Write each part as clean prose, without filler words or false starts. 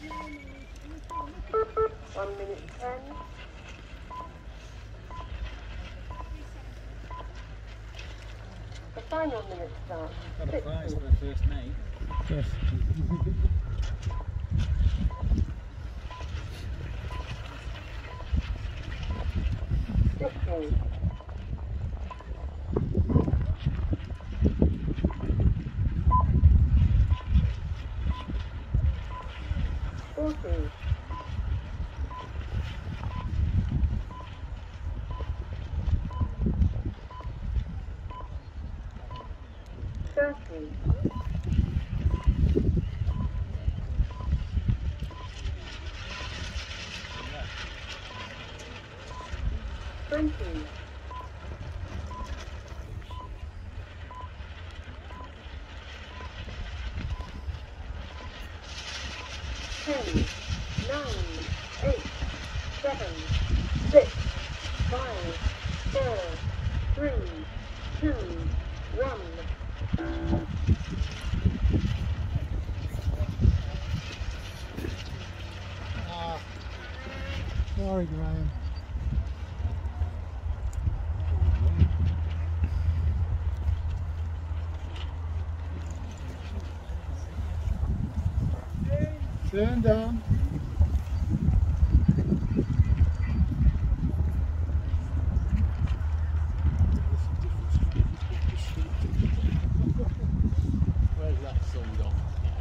1 minute 10. The final minute starts. Got a prize for the first mate. Yes. 15. 14. 13. 20. 10, 9, 8, 7, 6, 5, 4, 3, 2, 1. Sorry, Graham. Turn down. Where's that sun gone?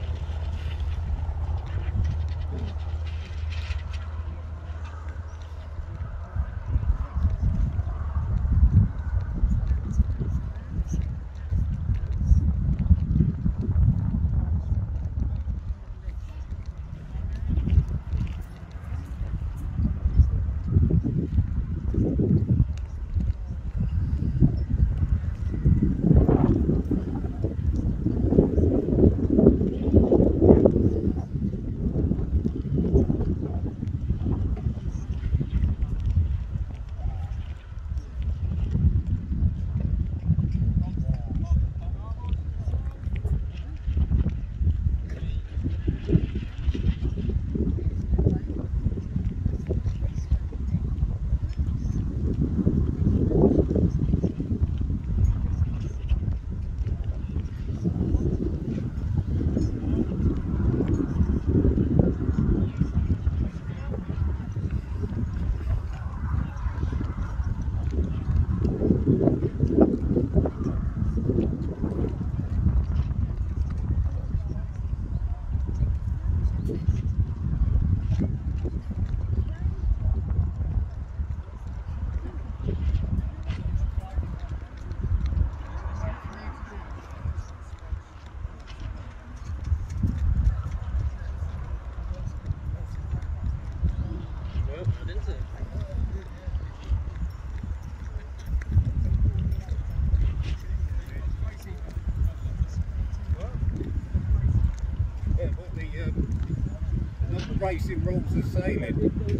Racing rules of sailing.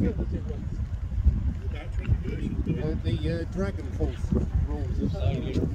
The Dragon Force rules of sailing.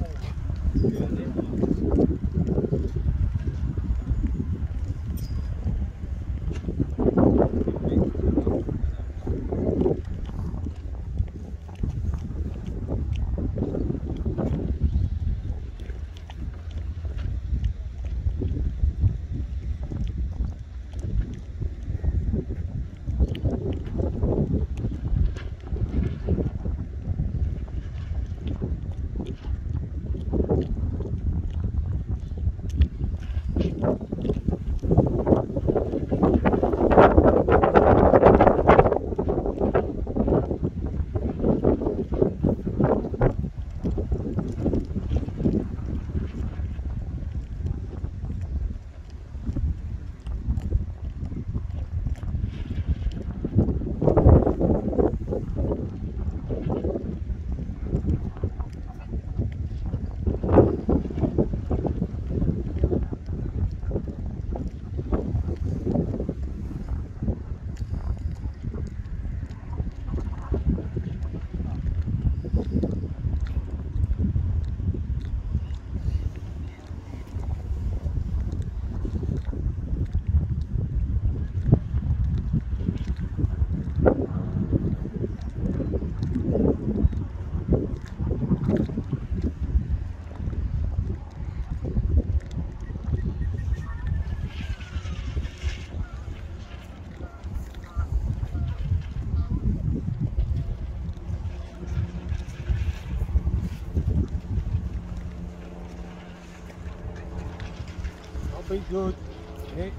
feet good. Yeah.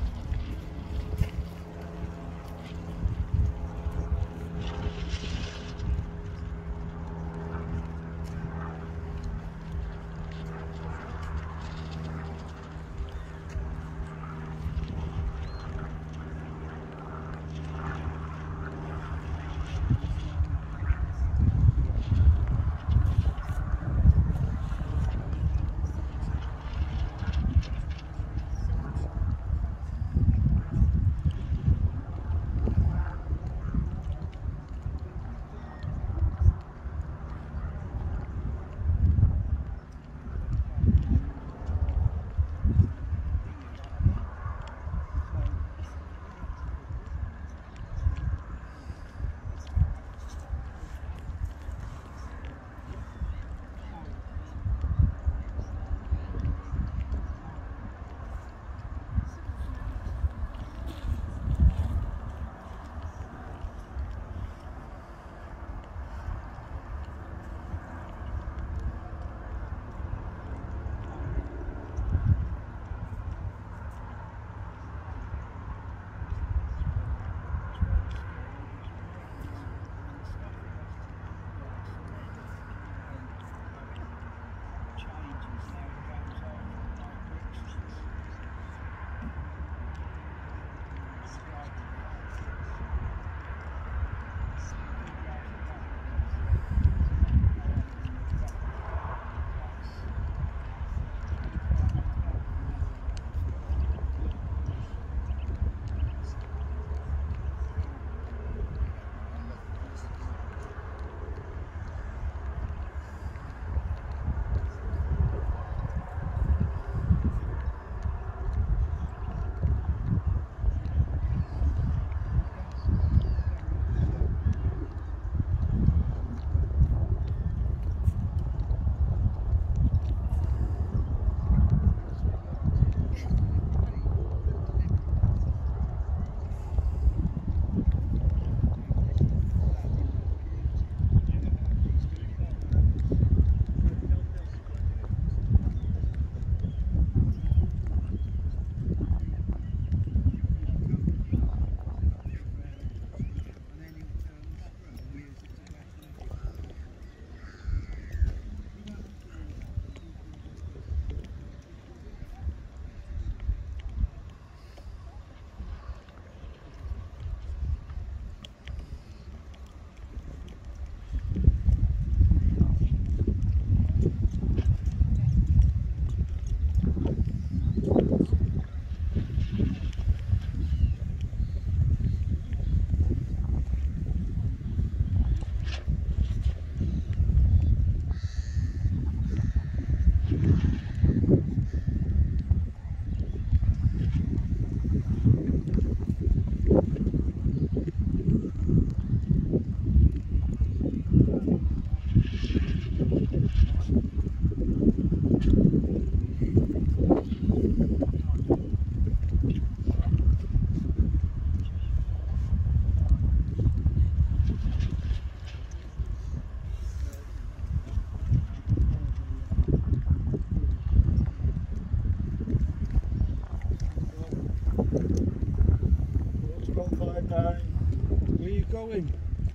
Where are you going?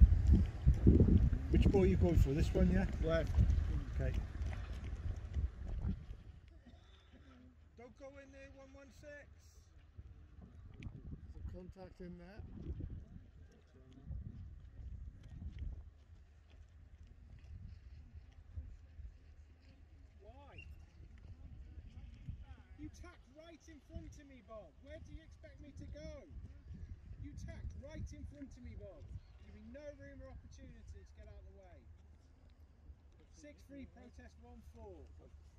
Which boy are you going for? This one, yeah? Left. Okay. Don't go in there, 116. There's a contact in there. Why? You tacked right in front of me, Bob. Where do you expect me to go? You tacked right in front of me, Bob. Give me no room or opportunity to get out of the way. 6-3 protest 1-4.